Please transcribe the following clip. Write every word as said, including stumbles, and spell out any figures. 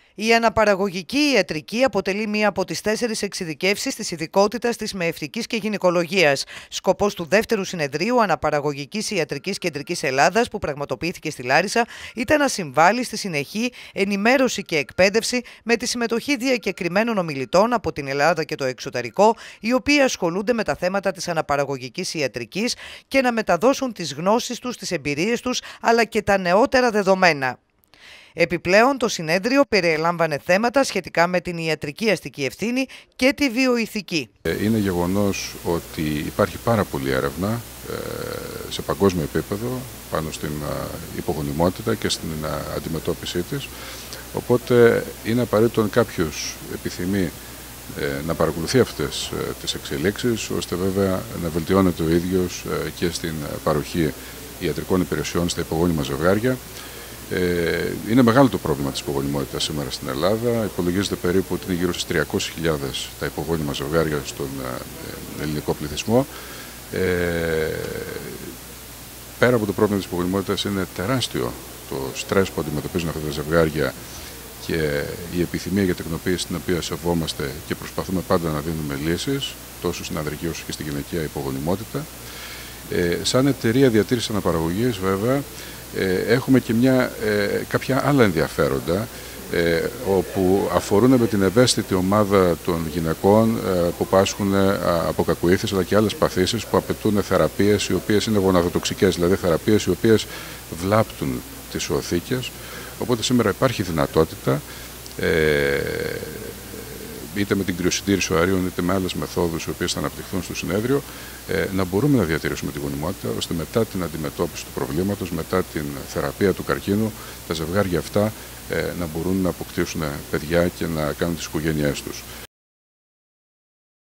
Η αναπαραγωγική ιατρική αποτελεί μία από τις τέσσερις εξειδικεύσεις της ειδικότητας της μεευτικής και γυναικολογίας. Σκοπός του δεύτερου συνεδρίου Αναπαραγωγικής Ιατρικής Κεντρικής Ελλάδας, που πραγματοποιήθηκε στη Λάρισα, ήταν να συμβάλλει στη συνεχή ενημέρωση και εκπαίδευση με τη συμμετοχή διακεκριμένων ομιλητών από την Ελλάδα και το εξωτερικό, οι οποίοι ασχολούνται με τα θέματα της αναπαραγωγικής ιατρικής και να μεταδώσουν τις γνώσεις τους, τις εμπειρίες τους, αλλά και τα νεότερα δεδομένα. Επιπλέον, το συνέδριο περιέλαμβανε θέματα σχετικά με την ιατρική αστική ευθύνη και τη βιοηθική. Είναι γεγονός ότι υπάρχει πάρα πολλή έρευνα σε παγκόσμιο επίπεδο πάνω στην υπογονιμότητα και στην αντιμετώπιση της, οπότε είναι απαραίτητο αν κάποιος επιθυμεί να παρακολουθεί αυτές τις εξελίξεις, ώστε βέβαια να βελτιώνεται ο ίδιος και στην παροχή ιατρικών υπηρεσιών στα υπογόνιμα ζευγάρια. Είναι μεγάλο το πρόβλημα της υπογονιμότητας σήμερα στην Ελλάδα. Υπολογίζεται περίπου ότι είναι γύρω στις τριακόσιες χιλιάδες τα υπογόνιμα ζευγάρια στον ελληνικό πληθυσμό. Πέρα από το πρόβλημα της υπογονιμότητας, είναι τεράστιο το στρες που αντιμετωπίζουν αυτά τα ζευγάρια και η επιθυμία για τεκνοποίηση, την οποία σεβόμαστε και προσπαθούμε πάντα να δίνουμε λύσεις, τόσο στην ανδρική όσο και στη γυναικεία υπογονιμότητα. Ε, σαν εταιρεία διατήρησης αναπαραγωγής, βέβαια, ε, έχουμε και μια, ε, κάποια άλλα ενδιαφέροντα, ε, όπου αφορούν με την ευαίσθητη ομάδα των γυναικών ε, που πάσχουν ε, από κακοήθειες αλλά και άλλες παθήσεις που απαιτούν θεραπείες οι οποίες είναι γοναδοτοξικές, δηλαδή θεραπείες οι οποίες βλάπτουν τις οθήκες. Οπότε σήμερα υπάρχει δυνατότητα, ε, είτε με την κρυοσυντήρηση οαρίων είτε με άλλες μεθόδους οι οποίες θα αναπτυχθούν στο συνέδριο, ε, να μπορούμε να διατηρήσουμε τη γονιμότητα, ώστε μετά την αντιμετώπιση του προβλήματος, μετά την θεραπεία του καρκίνου, τα ζευγάρια αυτά ε, να μπορούν να αποκτήσουν παιδιά και να κάνουν τις οικογένειές τους.